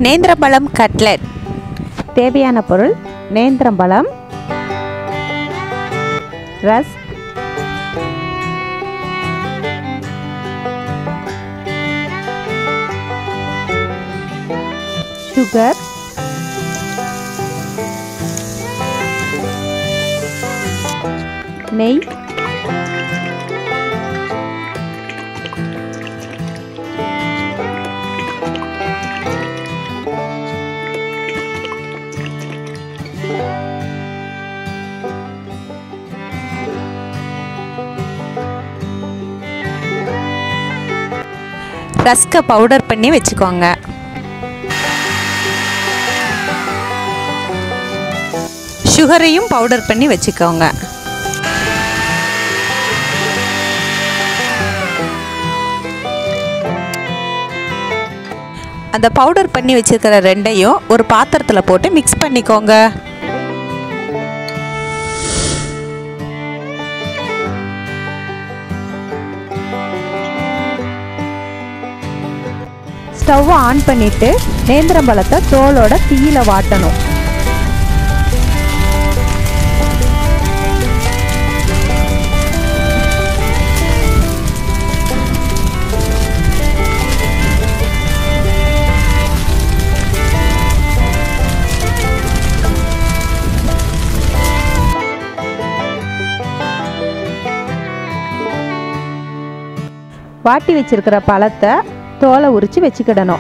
நேந்திரம்பழம் cutlet. தேவையான பொருள்: நேந்திரம்பழம், rusk, sugar, நெய், ரஸ்கை பவுடர் பண்ணி வச்சுக்கோங்க. சுகரையும் பவுடர் பண்ணி வச்சுக்கோங்க. அந்த பவுடர் பண்ணி வச்சிருக்கிற ரெண்டையும் ஒரு பாத்திரத்தில் போட்டு மிக்ஸ் பண்ணிக்கோங்க. ஸ்டவ்வை ஆன் பண்ணிட்டு நேந்திரம்பழத்தை தோலோட தீயில வாட்டணும். வாட்டி வச்சிருக்கிற பழத்தை தோலை உரிச்சு வச்சுக்கிடணும்.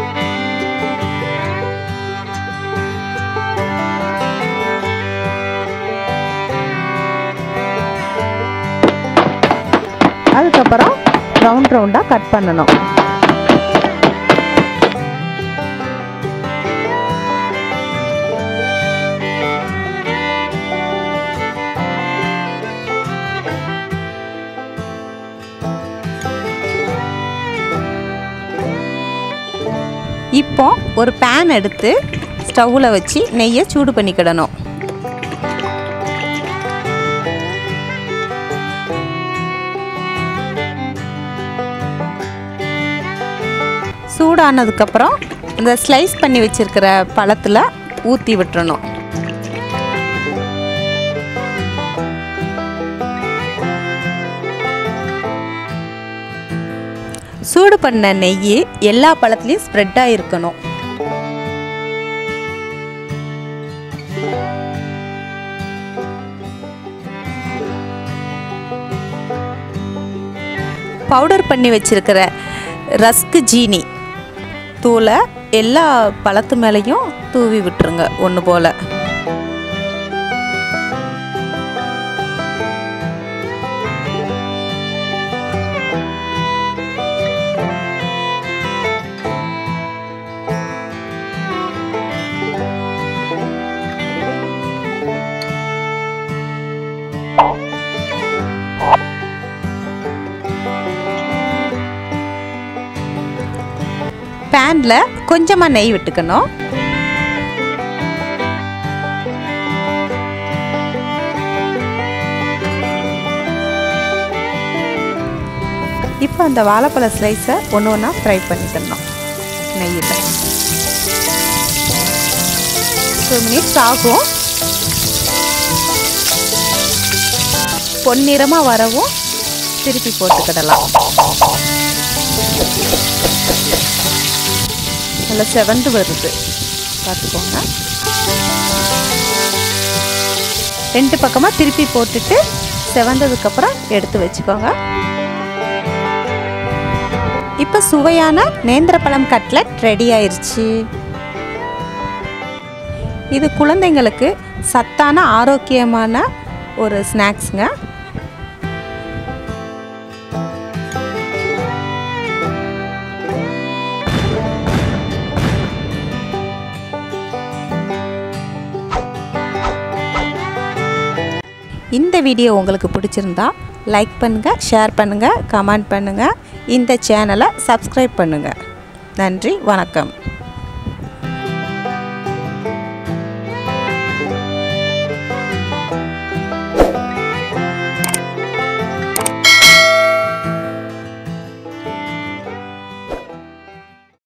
அதுக்கப்புறம் ரவுண்ட் ரவுண்டா கட் பண்ணணும். இப்போ ஒரு பேன் எடுத்து ஸ்டவ்வில் வச்சு நெய்யை சூடு பண்ணிக்கிடணும். சூடானதுக்கப்புறம் இந்த ஸ்லைஸ் பண்ணி வச்சிருக்கிற பழத்தில் ஊற்றி விட்டுறணும். சூடு பண்ண நெய் எல்லா பழத்துலையும் ஸ்ப்ரெட் ஆகிருக்கணும். பவுடர் பண்ணி வச்சிருக்கிற ரஸ்க் ஜீனி தூளை எல்லா பழத்து மேலேயும் தூவி விட்டுருங்க ஒன்று போல். பேனில் கொஞ்சமாக நெய் விட்டுக்கணும். இப்போ அந்த வாழைப்பழ ஸ்லைஸை ஒன்று ஒன்றா ஃப்ரை பண்ணிக்கணும் நெய்யில். 2 மினிட்ஸ் ஆகும். பொன்னிறமாக வரவும் திருப்பி போட்டுக்கிடலாம். நல்லா செவந்து வருது, பார்த்துக்கோங்க. 2 பக்கமாக திருப்பி போட்டுட்டு செவந்ததுக்கப்புறம் எடுத்து வச்சுக்கோங்க. இப்போ சுவையான நேந்திரப்பழம் கட்லெட் ரெடி ஆயிடுச்சு. இது குழந்தைங்களுக்கு சத்தான ஆரோக்கியமான ஒரு ஸ்நாக்ஸுங்க. இந்த வீடியோ உங்களுக்கு பிடிச்சிருந்தா லைக் பண்ணுங்கள், ஷேர் பண்ணுங்கள், கமெண்ட் பண்ணுங்கள். இந்த சேனலை சப்ஸ்கிரைப் பண்ணுங்கள். நன்றி, வணக்கம்.